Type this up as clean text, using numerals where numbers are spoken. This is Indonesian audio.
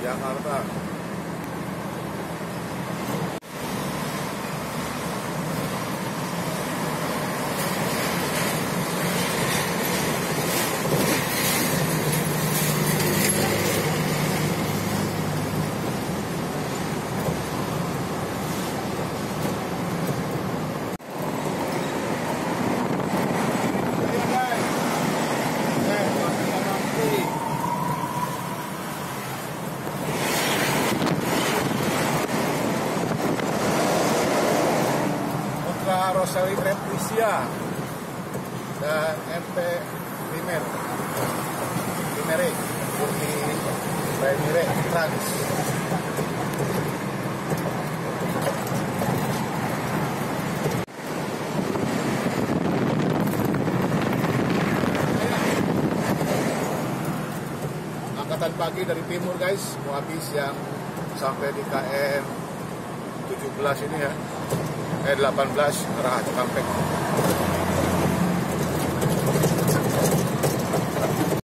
Jakarta. Rosali Preticia dan MP Primere Trans. Angkatan pagi dari timur guys, mau habis yang sampai di KM 17 ini ya. 18 arah Cikampek.